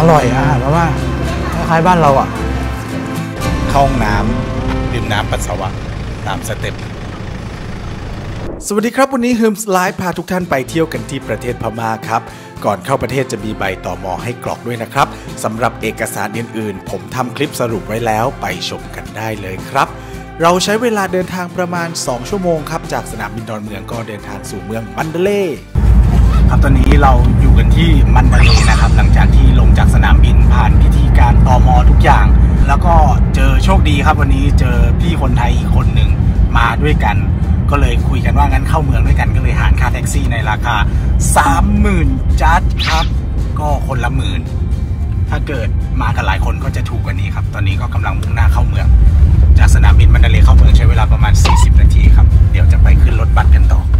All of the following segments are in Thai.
ร่อยอาหารว่าคล้ายบ้านเราอ่ะเข้าห้องน้ำดื่มน้ำปัสสาวะตามสเต็ปสวัสดีครับวันนี้ฮึมส์ไลฟ์พาทุกท่านไปเที่ยวกันที่ประเทศพม่าครับก่อนเข้าประเทศจะมีใบตม.ให้กรอกด้วยนะครับสำหรับเอกสารอื่นๆผมทำคลิปสรุปไว้แล้วไปชมกันได้เลยครับเราใช้เวลาเดินทางประมาณ2ชั่วโมงครับจากสนามบินดอนเมืองก็เดินทางสู่เมืองมันเดเลย์ครับตอนนี้เราอยู่กันที่มันเดเลย์นะครับหลังจากที่ลงจากสนามบินผ่านพิธีการตม.ทุกอย่างแล้วก็เจอโชคดีครับวันนี้เจอพี่คนไทยอีกคนหนึ่งมาด้วยกันก็เลยคุยกันว่างั้นเข้าเมืองด้วยกันก็เลยหารค่าแท็กซี่ในราคา 30,000 จัดครับก็คนละหมื่นถ้าเกิดมากันหลายคนก็จะถูกกว่านี้ครับตอนนี้ก็กำลังมุ่งหน้าเข้าเมืองจากสนามบินมันเดเลย์เข้าเมืองใช้เวลาประมาณ40 นาทีครับเดี๋ยวจะไปขึ้นรถบัสกันต่อ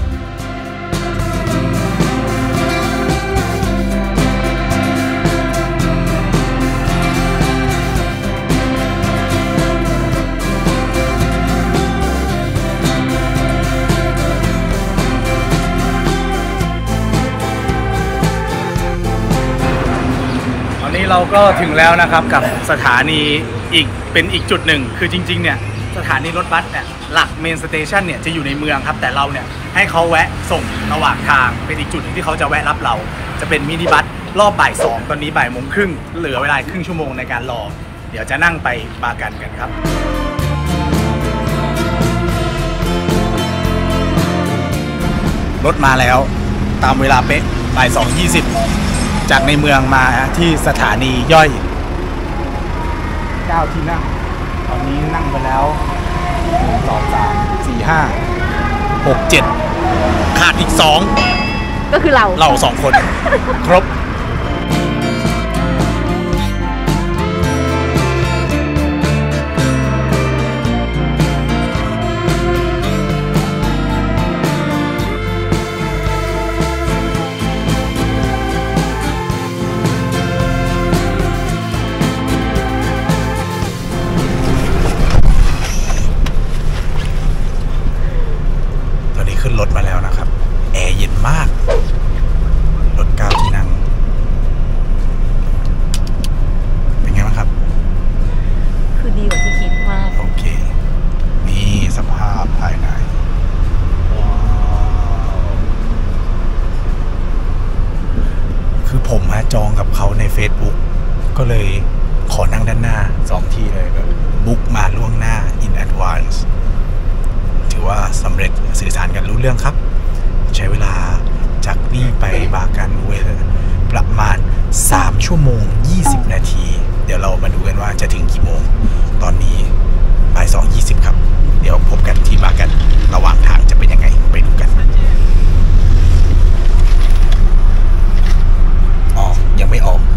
เราก็ถึงแล้วนะครับกับสถานีเป็นอีกจุดหนึ่งคือจริงๆเนี่ยสถานีรถบัสเนี่ยหลักเมนสเตชันเนี่ยจะอยู่ในเมืองครับแต่เราเนี่ยให้เขาแวะส่งระหว่างทางเป็นอีกจุดหนึ่งที่เขาจะแวะรับเราจะเป็นมินิบัสรอบบ่าย2ตอนนี้บ่ายโมงครึ่งเหลือเวลาครึ่งชั่วโมงในการรอเดี๋ยวจะนั่งไปบากันกันครับรถมาแล้วตามเวลาเป๊ะบ่าย2:20จากในเมืองมาที่สถานีย่อย9ที่นั่งตอนนี้นั่งไปแล้ว1 2 3 4 5 6 7ขาดอีก2 ก็คือเรา 2 คนครบขึ้นรถมาแล้วนะครับแอร์เย็นมากรถ9ที่นั่งเป็นไงบ้างครับคือดีกว่าที่คิดมากโอเคนี่สภาพภายในคือผมจองกับเขาใน Facebook ก็เลยขอนั่งด้านหน้า2ที่เลยแบบบุ๊กมาล่วงหน้า in advanceถือว่าสำเร็จสื่อสารกันรู้เรื่องครับใช้เวลาจากนี่ไปบากันเวลประมาณ3 ชั่วโมง 20 นาทีเดี๋ยวเรามาดูกันว่าจะถึงกี่โมงตอนนี้บ่าย 2:20 ครับเดี๋ยวพบกันที่บากันระหว่างทางจะเป็นยังไงไปดูกันอ๋อยังไม่ออก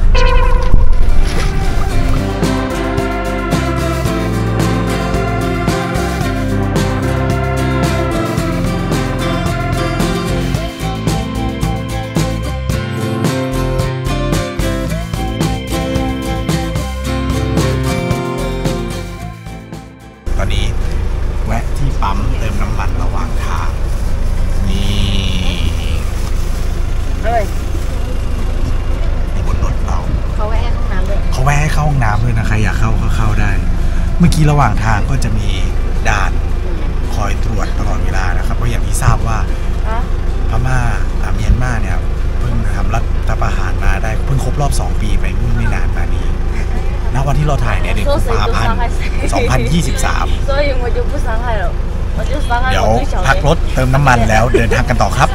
ปั๊มเติมน้ำมันระหว่างทางนี่บนรถเราเขาแวะห้องน้ำด้วยเขาแวะให้เข้าห้องน้ำด้วยนะใครอยากเข้าก็เข้าได้เมื่อกี้ระหว่างทางก็จะมีด่านคอยตรวจตลอดเวลานะครับเพราะอย่างที่ทราบว่าพม่าเมียนมาเนี่ยเพิ่งทำรัฐประหารมาได้เพิ่งครบรอบ2 ปีไปไม่นานมานี้ณวันที่เราถ่ายเนี่ยเดือนกุมภาพันธ์ 2023เดี๋ยวพักรถเติมน้ำมันแล้วเดินทางกันต่อครับ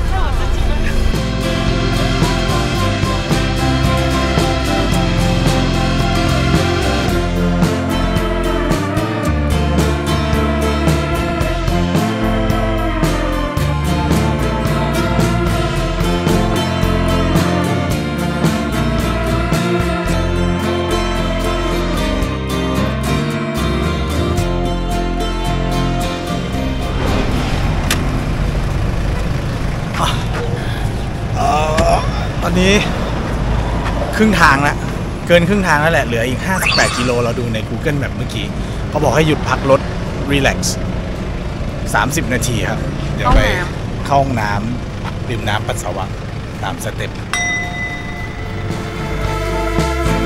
ตอนนี้ครึ่งทางแล้วเกินครึ่งทางแล้วแหละเหลืออีก58 กิโลเราดูใน Google Map เมื่อกี้เขาบอกให้หยุดพักรถ relax 30 นาทีครับเดี๋ยวไปเข้าห้องน้ำดื่มน้ำปัสสาวะตามสเต็ป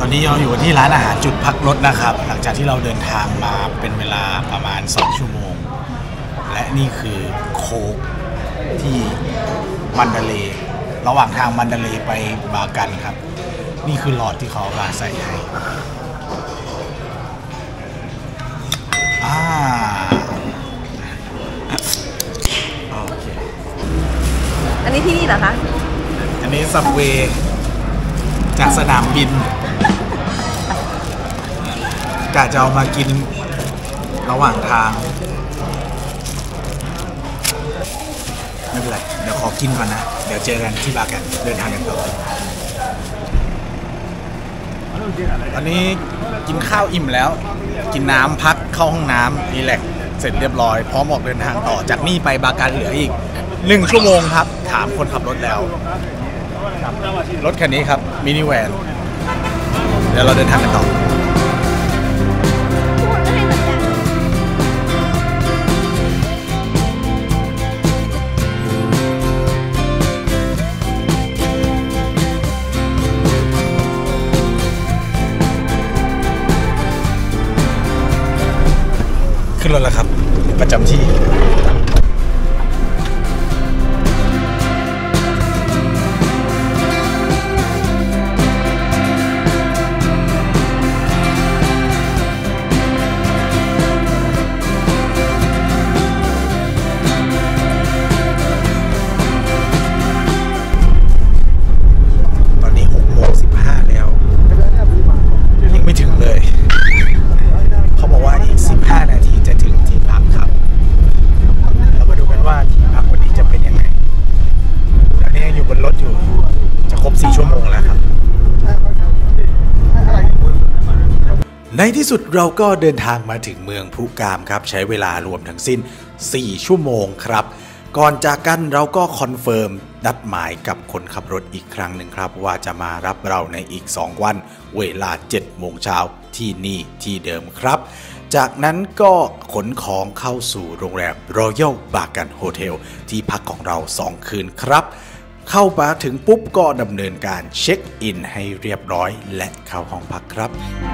อนนี้เราอยู่ที่ร้านอาหารจุดพักรถนะครับหลังจากที่เราเดินทางมาเป็นเวลาประมาณ2 ชั่วโมงและนี่คือโค้กที่มันดาเลย์ระหว่างทางมันดาเลย์ไปบากันครับนี่คือหลอดที่เขามาใส่ให้โอเคอันนี้ที่นี่เหรอคะอันนี้ซับเวย์จากสนามบินกะจะเอามากินระหว่างทางไม่เป็นไรเดี๋ยวขอกินก่อนนะเดี๋ยวเจอกันที่บากันเดินทางกันต่อตอนนี้กินข้าวอิ่มแล้วกินน้ำพักเข้าห้องน้ำรีแลกซ์เสร็จเรียบร้อยพร้อมออกเดินทางต่อจากนี่ไปบากันเหลืออีก1 ชั่วโมงครับถามคนขับรถแล้วรถคันนี้ครับมินิแวนเดี๋ยวเราเดินทางกันต่อขึ้นรถแล้วครับประจำที่ในที่สุดเราก็เดินทางมาถึงเมืองพุกามครับใช้เวลารวมทั้งสิ้น4 ชั่วโมงครับก่อนจากกันเราก็คอนเฟิร์มนัดหมายกับคนขับรถอีกครั้งหนึ่งครับว่าจะมารับเราในอีก2 วันเวลา 7 โมงเช้าที่นี่ที่เดิมครับจากนั้นก็ขนของเข้าสู่โรงแรม Royal Bagan Hotel ที่พักของเรา2 คืนครับเข้ามาถึงปุ๊บก็ดำเนินการเช็คอินให้เรียบร้อยและเข้าห้องพักครับ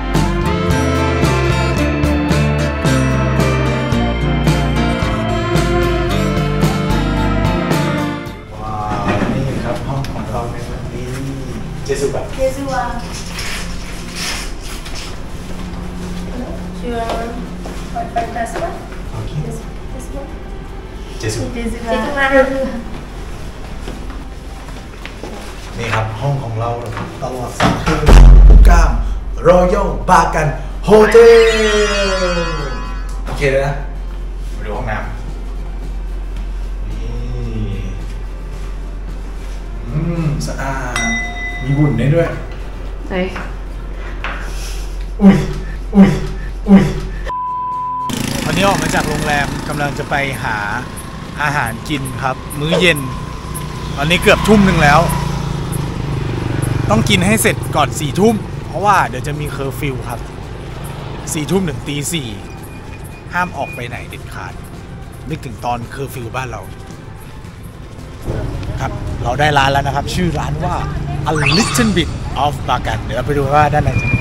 เจสุบะเจสุบะนี่ครับห้องของเราตลอด3 คืนพุกาม Royal Bagan Hotel โอเคเลยนะมาดูห้องน้ำสะอาดมีบุ่นได้ด้วยใช่อุ้ยตอนนี้ออกมาจากโรงแรมกำลังจะไปหาอาหารกินครับมื้อเย็นตอนนี้เกือบ 1 ทุ่มแล้วต้องกินให้เสร็จก่อน4 ทุ่มเพราะว่าเดี๋ยวจะมีเคอร์ฟิวครับ4 ทุ่มถึงตี 4ห้ามออกไปไหนเด็ดขาดนึกถึงตอนเคอร์ฟิวบ้านเราครับเราได้ร้านแล้วนะครับชื่อร้านว่า A Little Bit of Bagan เดี๋ยวเราไปดูว่าด้านในจะ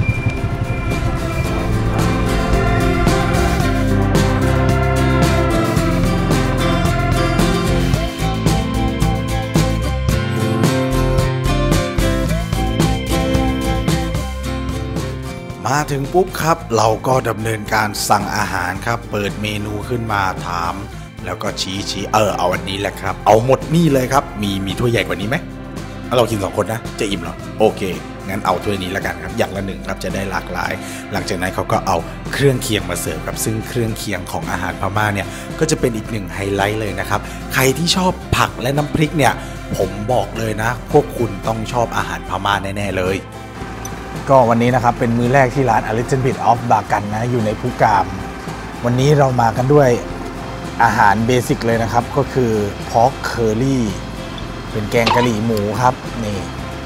มาถึงปุ๊บครับเราก็ดำเนินการสั่งอาหารครับเปิดเมนูขึ้นมาถามแล้วก็ชี้เอาอันนี้แหละครับเอาหมดนี่เลยครับมีถ้วยใหญ่กว่านี้ไหมเรากิน2 คนนะจะอิ่มเหรอโอเคงั้นเอาถ้วยนี้ละกันครับอย่างละ1ครับจะได้หลากหลายหลังจากนั้นเขาก็เอาเครื่องเคียงมาเสิร์ฟครับซึ่งเครื่องเคียงของอาหารพม่าเนี่ยก็จะเป็นอีก1ไฮไลท์เลยนะครับใครที่ชอบผักและน้ำพริกเนี่ยผมบอกเลยนะพวกคุณต้องชอบอาหารพม่าแน่ๆเลยก็วันนี้นะครับเป็นมื้อแรกที่ร้าน A Little Bit of Bagan นะอยู่ในพุกามวันนี้เรามากันด้วยอาหารเบสิกเลยนะครับก็คือ Pork Curry เป็นแกงกะหรี่หมูครับนี่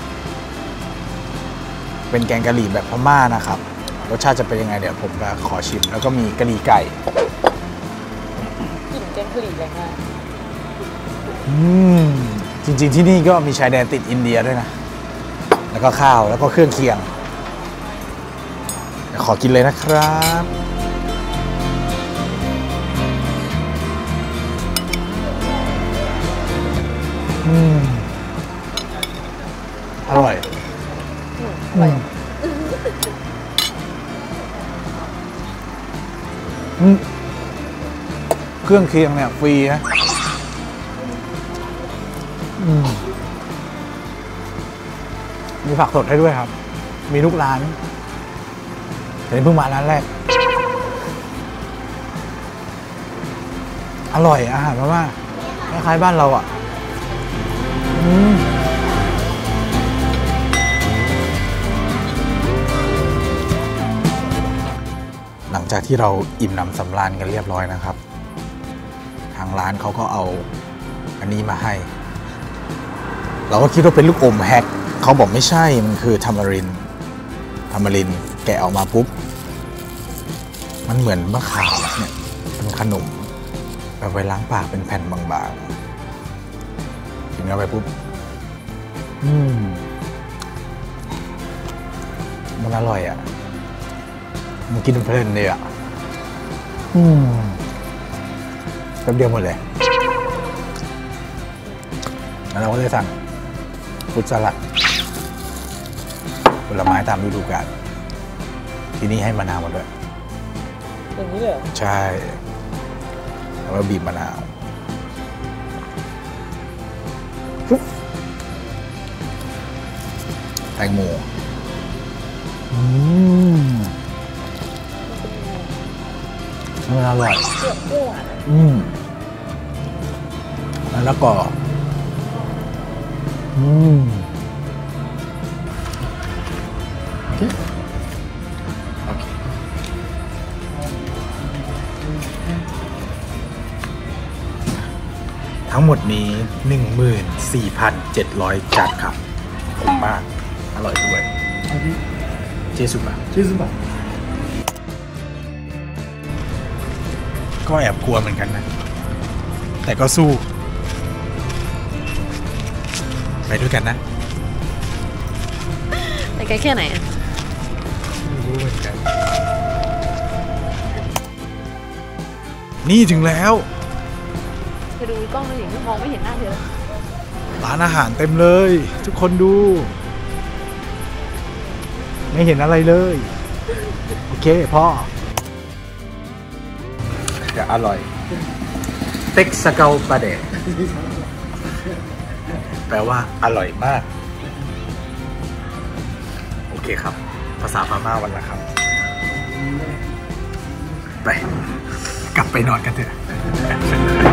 เป็นแกงกะหรี่แบบพม่านะครับรสชาติจะเป็นยังไงเดี๋ยวผมจะขอชิมแล้วก็มีกะหรี่ไก่กลิ่นแกงกะหรี่แรงมากจริงๆที่นี่ก็มีชายแดนติดอินเดียด้วยนะแล้วก็ข้าวแล้วก็เครื่องเคียงขอกินเลยนะครับอร่อยเครื่องเคียงเนี่ยฟรีนะมีผักสดให้ด้วยครับมีทุกร้านแต่เพิ่งมาร้านแรกอร่อยอาหารมากๆคล้ายๆบ้านเราอ่ะหลังจากที่เราอิ่มหนำสำราญกันเรียบร้อยนะครับทางร้านเขาก็เอาอันนี้มาให้เราก็คิดว่าเป็นลูกอมแฮกเขาบอกไม่ใช่มันคือทามารินแกะออกมาปุ๊บมันเหมือนมะขามเนี่ยเป็นขนมแบบไว้ล้างปากเป็นแผ่นบางๆกินเข้าไปปุ๊บมันอร่อยอ่ะมันกินเพลินเลยอ่ะแป๊บเดียวหมดเลยแล้วเราก็เลยสั่งฟรุตสลัดผลไม้ตามฤดูกาลที่นี่ให้มะนาวมาด้วยอย่างนี้เลยใช่แล้วก็บีบมะนาวแตงโมมันอร่อยเปรี้ยวหวานแล้วก็ทั้งหมดนี้ 14,700 จานครับผมมากอร่อยด้วยเจสุบะก็แอบกลัวเหมือนกันนะแต่ก็สู้ไปด้วยกันนะไปไกลแค่ไหนอะไม่รู้เหมือนกันนี่ถึงแล้วไปดูกล้องดูสิมองไม่เห็นหน้าเธอร้านอาหารเต็มเลยทุกคนดูไม่เห็นอะไรเลยโอเคพ่อจะอร่อยเต็กสเกาปลาแดกแปลว่าอร่อยมากโอเคครับภาษาพม่าวันละครับไปกลับไปนอนกันเถอะ